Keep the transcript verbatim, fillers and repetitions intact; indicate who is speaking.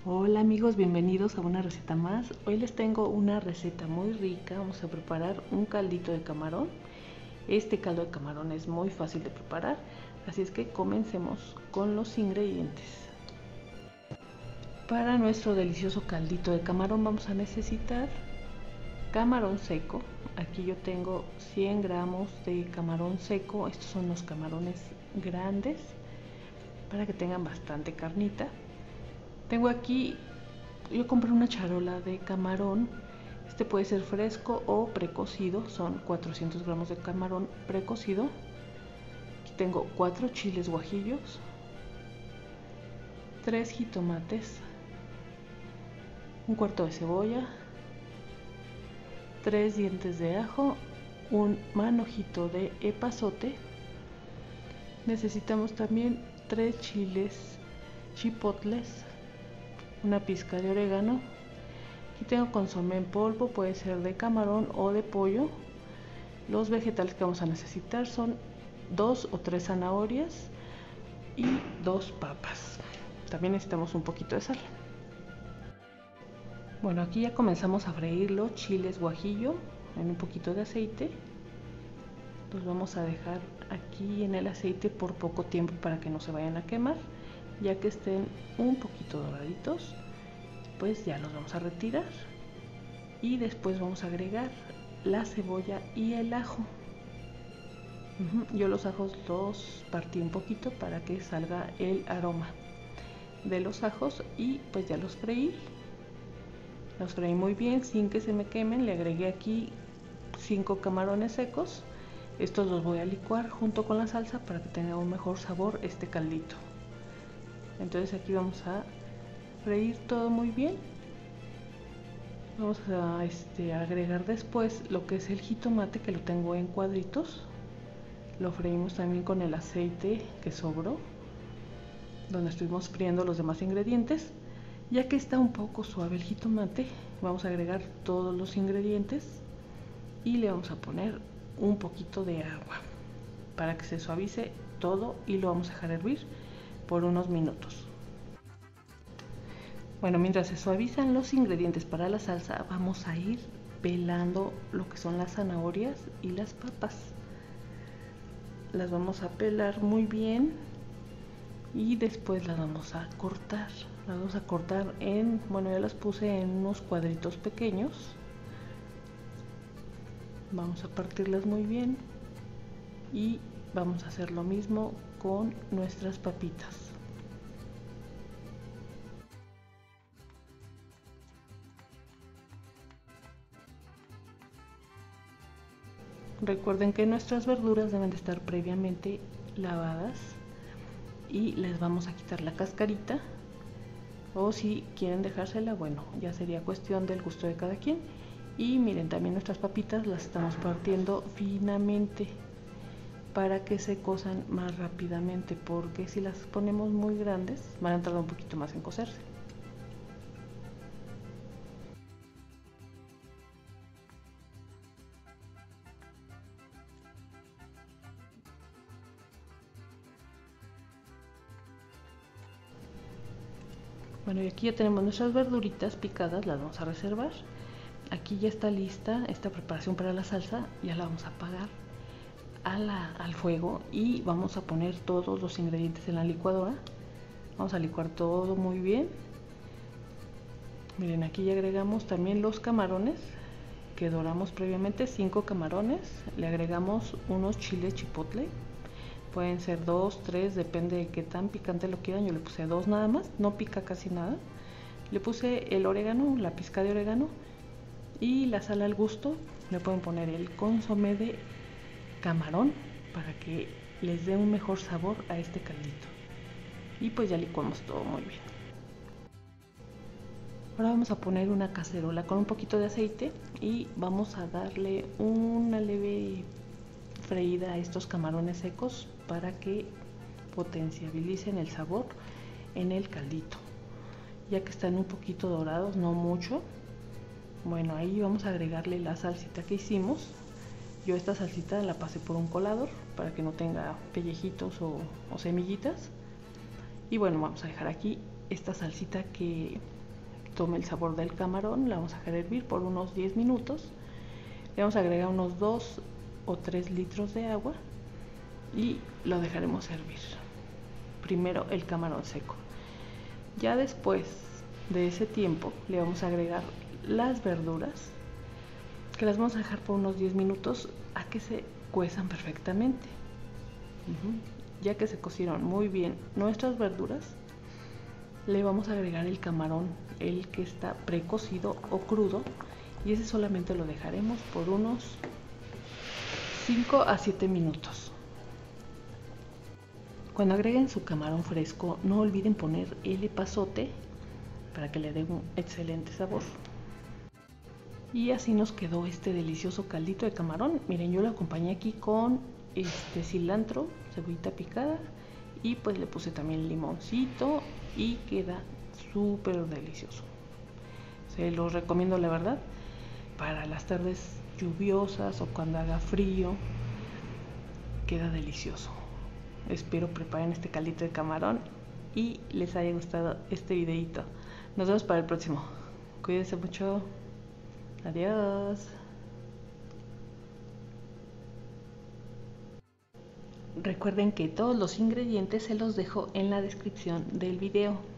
Speaker 1: Hola amigos, bienvenidos a una receta más. Hoy les tengo una receta muy rica. Vamos a preparar un caldito de camarón. Este caldo de camarón es muy fácil de preparar, así es que comencemos con los ingredientes. Para nuestro delicioso caldito de camarón vamos a necesitar camarón seco. Aquí yo tengo cien gramos de camarón seco. Estos son los camarones grandes para que tengan bastante carnita. Tengo aquí, yo compré una charola de camarón. Este puede ser fresco o precocido. Son cuatrocientos gramos de camarón precocido. Aquí tengo cuatro chiles guajillos, tres jitomates, un cuarto de cebolla, tres dientes de ajo, un manojito de epazote. Necesitamos también tres chiles chipotles, una pizca de orégano. Aquí tengo consomé en polvo, puede ser de camarón o de pollo. Los vegetales que vamos a necesitar son dos o tres zanahorias y dos papas. También necesitamos un poquito de sal. Bueno, aquí ya comenzamos a freír los chiles guajillo en un poquito de aceite. Los vamos a dejar aquí en el aceite por poco tiempo para que no se vayan a quemar. Ya que estén un poquito doraditos, pues ya los vamos a retirar y después vamos a agregar la cebolla y el ajo. Yo los ajos los partí un poquito para que salga el aroma de los ajos y pues ya los freí. Los freí muy bien sin que se me quemen. Le agregué aquí cinco camarones secos. Estos los voy a licuar junto con la salsa para que tenga un mejor sabor este caldito. Entonces aquí vamos a freír todo muy bien. Vamos a este, agregar después lo que es el jitomate, que lo tengo en cuadritos. Lo freímos también con el aceite que sobró, donde estuvimos friendo los demás ingredientes. Ya que está un poco suave el jitomate, vamos a agregar todos los ingredientes y le vamos a poner un poquito de agua para que se suavice todo y lo vamos a dejar hervir por unos minutos. Bueno, mientras se suavizan los ingredientes para la salsa, vamos a ir pelando lo que son las zanahorias y las papas. Las vamos a pelar muy bien y después las vamos a cortar. Las vamos a cortar en, bueno, ya las puse en unos cuadritos pequeños. Vamos a partirlas muy bien y vamos a hacer lo mismo con nuestras papitas. Recuerden que nuestras verduras deben de estar previamente lavadas y les vamos a quitar la cascarita, o si quieren dejársela, bueno, ya sería cuestión del gusto de cada quien. Y miren, también nuestras papitas las estamos partiendo finamente para que se cosan más rápidamente, porque si las ponemos muy grandes van a tardar un poquito más en cocerse. Bueno, y aquí ya tenemos nuestras verduritas picadas, las vamos a reservar. Aquí ya está lista esta preparación para la salsa, ya la vamos a apagar a la, al fuego y vamos a poner todos los ingredientes en la licuadora. Vamos a licuar todo muy bien. Miren, aquí ya agregamos también los camarones que doramos previamente, cinco camarones. Le agregamos unos chiles chipotle. Pueden ser dos, tres, depende de qué tan picante lo quieran. Yo le puse dos nada más, no pica casi nada. Le puse el orégano, la pizca de orégano y la sal al gusto. Le pueden poner el consomé de camarón para que les dé un mejor sabor a este caldito. Y pues ya licuamos todo muy bien. Ahora vamos a poner una cacerola con un poquito de aceite y vamos a darle una leve freída a estos camarones secos para que potencialicen el sabor en el caldito. Ya que están un poquito dorados, no mucho, bueno, ahí vamos a agregarle la salsita que hicimos. Yo esta salsita la pasé por un colador para que no tenga pellejitos o, o semillitas. Y bueno, vamos a dejar aquí esta salsita que tome el sabor del camarón. La vamos a dejar hervir por unos diez minutos. Le vamos a agregar unos dos o tres litros de agua y lo dejaremos hervir. Primero el camarón seco. Ya después de ese tiempo le vamos a agregar las verduras, que las vamos a dejar por unos diez minutos a que se cuezan perfectamente. Uh-huh. Ya que se cocieron muy bien nuestras verduras, le vamos a agregar el camarón, el que está precocido o crudo, y ese solamente lo dejaremos por unos cinco a siete minutos. Cuando agreguen su camarón fresco, no olviden poner el epazote para que le dé un excelente sabor. Y así nos quedó este delicioso caldito de camarón. Miren, yo lo acompañé aquí con este cilantro, cebollita picada, y pues le puse también limoncito y queda súper delicioso. Se los recomiendo, la verdad, para las tardes lluviosas o cuando haga frío. Queda delicioso. Espero preparen este caldito de camarón y les haya gustado este videito. Nos vemos para el próximo. Cuídense mucho. Adiós. Recuerden que todos los ingredientes se los dejo en la descripción del video.